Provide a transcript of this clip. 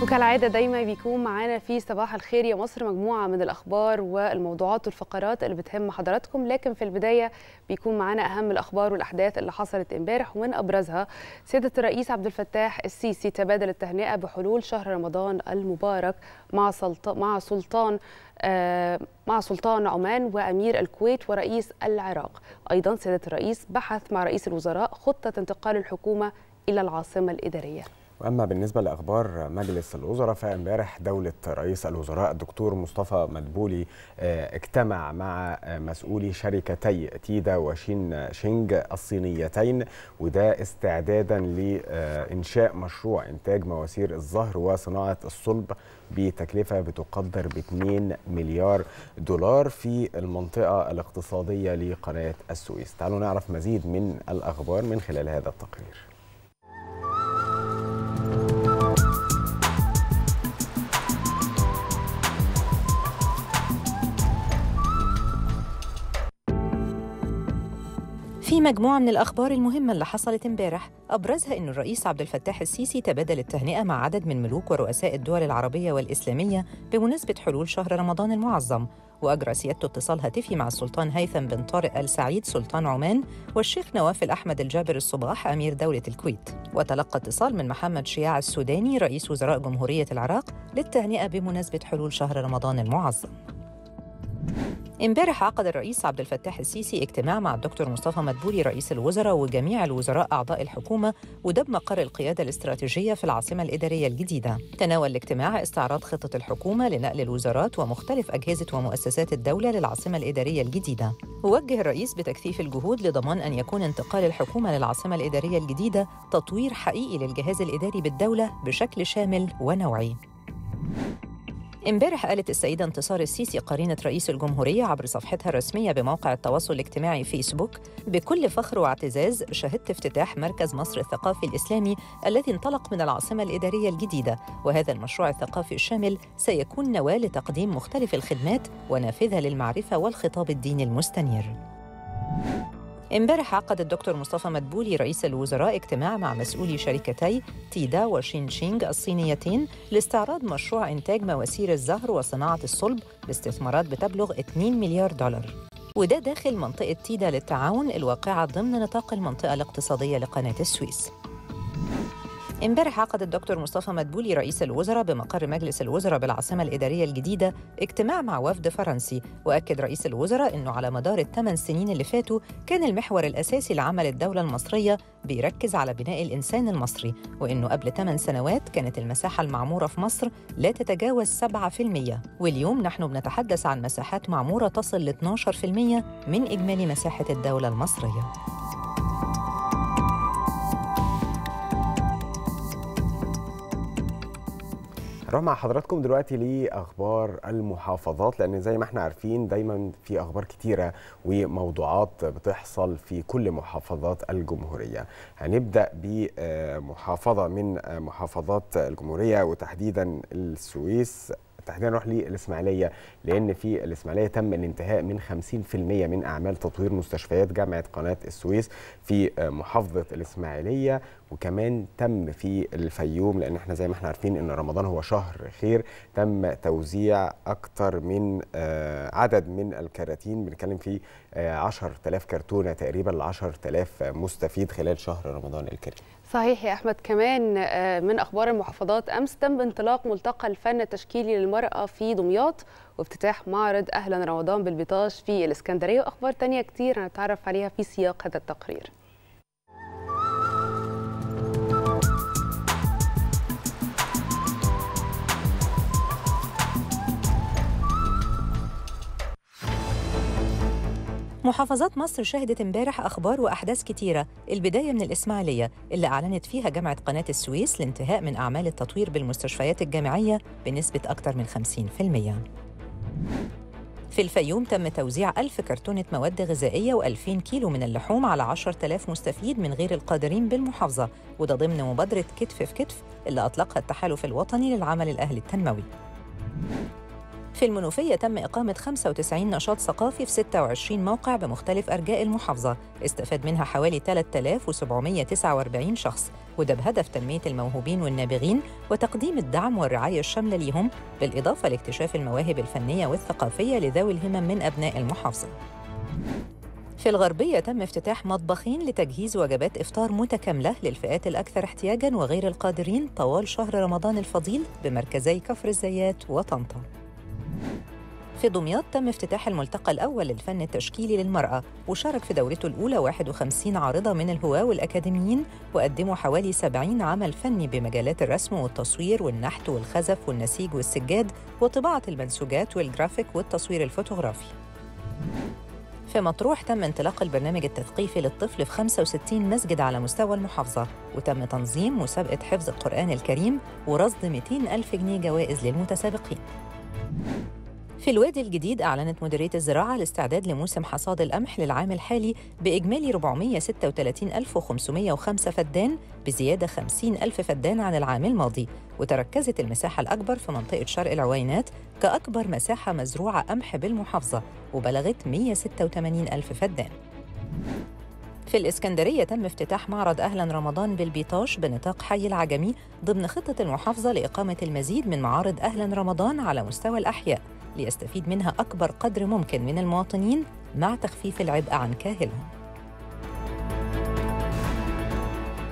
وكالعادة دايما بيكون معانا في صباح الخير يا مصر مجموعة من الأخبار والموضوعات والفقرات اللي بتهم حضراتكم، لكن في البداية بيكون معانا أهم الأخبار والأحداث اللي حصلت امبارح، ومن أبرزها سيادة الرئيس عبد الفتاح السيسي تبادل التهنئة بحلول شهر رمضان المبارك مع سلطان عمان وأمير الكويت ورئيس العراق. أيضا سيادة الرئيس بحث مع رئيس الوزراء خطة انتقال الحكومة إلى العاصمة الإدارية. وأما بالنسبة لأخبار مجلس الوزراء فامبارح دولة رئيس الوزراء الدكتور مصطفى مدبولي اجتمع مع مسؤولي شركتي تيدا وشين شينج الصينيتين، وده استعدادا لإنشاء مشروع إنتاج مواسير الزهر وصناعة الصلب بتكلفة بتقدر ب2 مليار دولار في المنطقة الاقتصادية لقناة السويس. تعالوا نعرف مزيد من الأخبار من خلال هذا التقرير. في مجموعة من الأخبار المهمة اللي حصلت امبارح، أبرزها إن الرئيس عبد الفتاح السيسي تبادل التهنئة مع عدد من ملوك ورؤساء الدول العربية والإسلامية بمناسبة حلول شهر رمضان المعظم، وأجرى سيادته اتصال هاتفي مع السلطان هيثم بن طارق آل سعيد سلطان عمان والشيخ نواف الأحمد الجابر الصباح أمير دولة الكويت، وتلقى اتصال من محمد شياع السوداني رئيس وزراء جمهورية العراق للتهنئة بمناسبة حلول شهر رمضان المعظم. امبارح عقد الرئيس عبد الفتاح السيسي اجتماع مع الدكتور مصطفى مدبولي رئيس الوزراء وجميع الوزراء أعضاء الحكومة، وده بمقر القيادة الاستراتيجية في العاصمة الإدارية الجديدة. تناول الاجتماع استعراض خطة الحكومة لنقل الوزارات ومختلف أجهزة ومؤسسات الدولة للعاصمة الإدارية الجديدة. ووجه الرئيس بتكثيف الجهود لضمان أن يكون انتقال الحكومة للعاصمة الإدارية الجديدة تطوير حقيقي للجهاز الإداري بالدولة بشكل شامل ونوعي. امبارح قالت السيدة انتصار السيسي قرينة رئيس الجمهورية عبر صفحتها الرسمية بموقع التواصل الاجتماعي فيسبوك: بكل فخر واعتزاز شهدت افتتاح مركز مصر الثقافي الإسلامي الذي انطلق من العاصمة الإدارية الجديدة، وهذا المشروع الثقافي الشامل سيكون نواة لتقديم مختلف الخدمات ونافذة للمعرفة والخطاب الديني المستنير. امبارح عقد الدكتور مصطفى مدبولي رئيس الوزراء اجتماع مع مسؤولي شركتي تيدا وشين شينج الصينيتين لاستعراض مشروع إنتاج مواسير الزهر وصناعة الصلب باستثمارات بتبلغ 2 مليار دولار، وده داخل منطقة تيدا للتعاون الواقعة ضمن نطاق المنطقة الاقتصادية لقناة السويس. امبارح عقد الدكتور مصطفى مدبولي رئيس الوزراء بمقر مجلس الوزراء بالعاصمة الإدارية الجديدة اجتماع مع وفد فرنسي، وأكد رئيس الوزراء أنه على مدار ال8 سنين اللي فاتوا كان المحور الأساسي لعمل الدولة المصرية بيركز على بناء الإنسان المصري، وأنه قبل 8 سنوات كانت المساحة المعمورة في مصر لا تتجاوز 7%، واليوم نحن بنتحدث عن مساحات معمورة تصل ل 12% من إجمالي مساحة الدولة المصرية. هنروح مع حضراتكم دلوقتي لأخبار المحافظات، لأن زي ما احنا عارفين دايما في أخبار كتيرة وموضوعات بتحصل في كل محافظات الجمهورية. هنبدأ بمحافظة من محافظات الجمهورية وتحديدا السويس، تحديدا نروح للإسماعيلية، لأن في الإسماعيلية تم الانتهاء من 50% من أعمال تطوير مستشفيات جامعة قناة السويس في محافظة الإسماعيلية، وكمان تم في الفيوم، لأن احنا زي ما احنا عارفين إن رمضان هو شهر خير، تم توزيع أكتر من عدد من الكراتين، بنتكلم في 10,000 كرتونة تقريبا ل 10,000 مستفيد خلال شهر رمضان الكريم. صحيح يا أحمد. كمان من أخبار المحافظات، أمس تم انطلاق ملتقى الفن التشكيلي للمرأة في دمياط، وافتتاح معرض أهلا رمضان بالبطاش في الإسكندرية، وأخبار تانية كتير هنتعرف عليها في سياق هذا التقرير. محافظات مصر شهدت امبارح أخبار وأحداث كتيرة، البداية من الإسماعيلية اللي أعلنت فيها جامعة قناة السويس الانتهاء من أعمال التطوير بالمستشفيات الجامعية بنسبة أكثر من 50%. في الفيوم تم توزيع 1000 كرتونة مواد غذائية و2000 كيلو من اللحوم على 10,000 مستفيد من غير القادرين بالمحافظة، وده ضمن مبادرة كتف في كتف اللي أطلقها التحالف الوطني للعمل الأهلي التنموي. في المنوفية تم إقامة 95 نشاط ثقافي في 26 موقع بمختلف أرجاء المحافظة، استفاد منها حوالي 3749 شخص، وده بهدف تنمية الموهوبين والنابغين وتقديم الدعم والرعاية الشاملة ليهم، بالإضافة لاكتشاف المواهب الفنية والثقافية لذوي الهمم من أبناء المحافظة. في الغربية تم افتتاح مطبخين لتجهيز وجبات إفطار متكاملة للفئات الأكثر احتياجاً وغير القادرين طوال شهر رمضان الفضيل بمركزي كفر الزيات وطنطا. في دمياط تم افتتاح الملتقى الأول للفن التشكيلي للمرأة، وشارك في دورته الأولى 51 عارضة من الهواة والأكاديميين، وقدموا حوالي 70 عمل فني بمجالات الرسم والتصوير والنحت والخزف والنسيج والسجاد وطباعة المنسوجات والجرافيك والتصوير الفوتوغرافي. في مطروح تم انطلاق البرنامج التثقيفي للطفل في 65 مسجد على مستوى المحافظة، وتم تنظيم مسابقة حفظ القرآن الكريم ورصد 200,000 جنيه جوائز للمتسابقين. في الوادي الجديد أعلنت مديرية الزراعة الاستعداد لموسم حصاد القمح للعام الحالي بإجمالي 436,505 فدان، بزيادة 50,000 فدان عن العام الماضي، وتركزت المساحة الأكبر في منطقة شرق العوينات كأكبر مساحة مزروعة قمح بالمحافظة، وبلغت 186,000 فدان. في الإسكندرية تم افتتاح معرض أهلاً رمضان بالبيطاش بنطاق حي العجمي ضمن خطة المحافظة لإقامة المزيد من معارض أهلاً رمضان على مستوى الأحياء، ليستفيد منها أكبر قدر ممكن من المواطنين مع تخفيف العبء عن كاهلهم.